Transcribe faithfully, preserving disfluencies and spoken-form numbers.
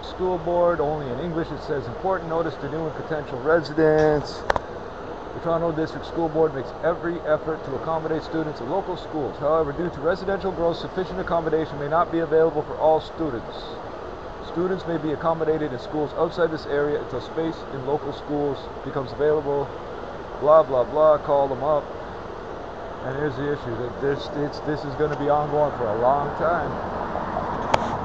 District School Board, only in English. It says, important notice to new and potential residents. The Toronto District School Board makes every effort to accommodate students in local schools. However, due to residential growth, sufficient accommodation may not be available for all students. Students may be accommodated in schools outside this area until space in local schools becomes available. Blah, blah, blah. Call them up. And here's the issue, that this, it's, this is going to be ongoing for a long time.